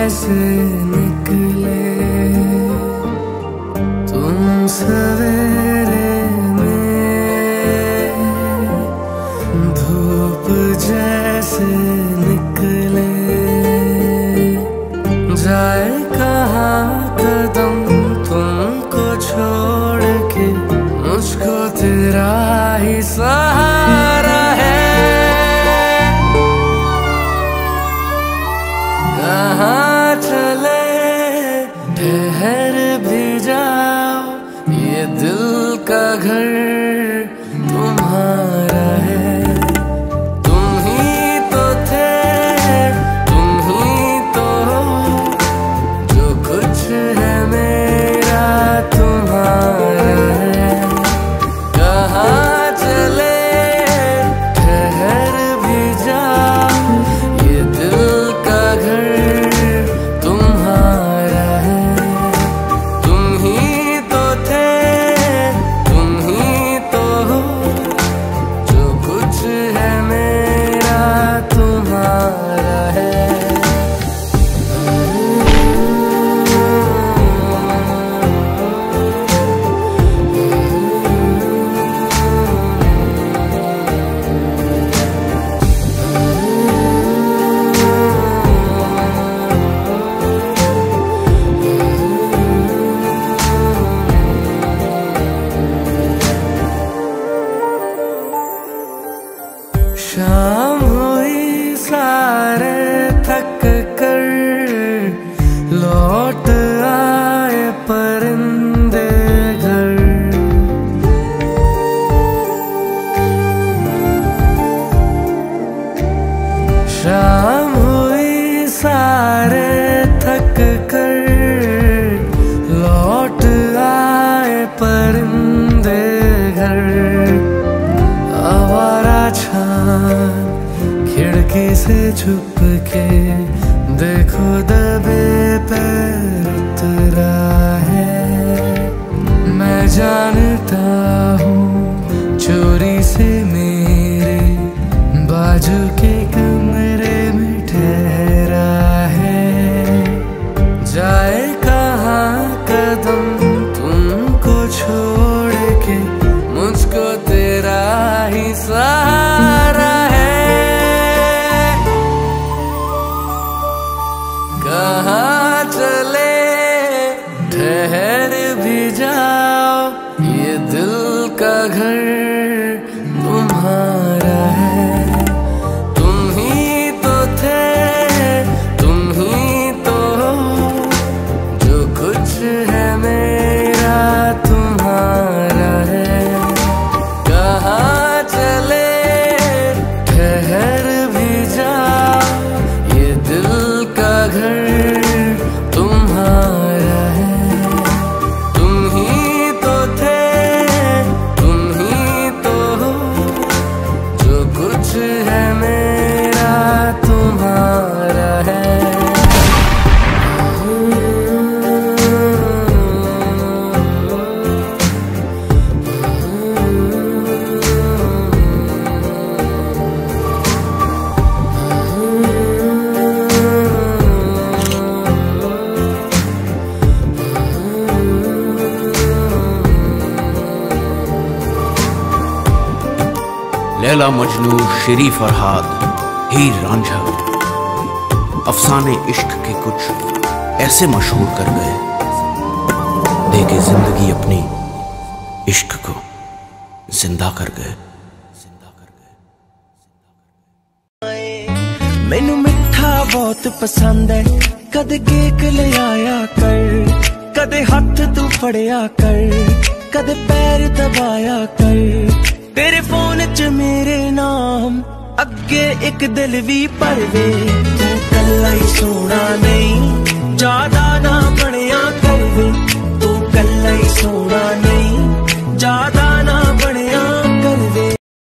जैसे निकले तुम सवेरे में, धूप जैसे निकले जाए कहाँ कदम तुमको छोड़ के, मुझको तेरा ही सहारा है। कहाँ चले ठहर भी जाओ, ये दिल का घर तुम्हारा है। तुम ही तो थे, तुम ही तो हो, जो कुछ है मेरा तुम्हारा है। कहाँ चले ठहर भी जाओ, ये दिल का घर तुम्हारा है। तुम ही तो थे, तुम ही तो हो, जो कुछ है मेरा तुम्हारा है। शाम हुई सारे थक कर, लौट आए परिंदे घर। शाम हुई सारे थक कर, लौट आए परिंदे घर। आवारा छान खिड़की से छुप के, देखो दबे पैर उतरा है। मैं जानता हूँ चोरी से मेरे बाजू के कमरे में ठहरा है। जाए कहाँ कदम तुमको छोड़ के, मुझको तेरा ही सहारा है। कहाँ चले ठहर भी जाओ, ये दिल का घर तुम्हारा है। तुम ही तो थे, तुम ही तो हो, जो कुछ है मेरा तुम्हारा है। कहाँ चले ठहर भी जाओ, ये दिल का घर तुम्हारा है। तुम ही तो थे, तुम ही तो हो, जो कुछ है मेरा तुम्हारा है। लैला मजनू, शेरी फरहाद, हीर रांझा, अफसाने इश्क के कुछ ऐसे मशहूर कर गए, देके जिंदगी अपनी इश्क को जिंदा कर गए। मैनू मिठा बहुत पसंद है, कदे केक ले आया कर, कदे हाथ तू फड़िया कर, कदे पैर दबाया कर। तेरे फोन च मेरे नाम अगे एक दिल भी भर दे, तू कल्ला ही सोना नहीं, जा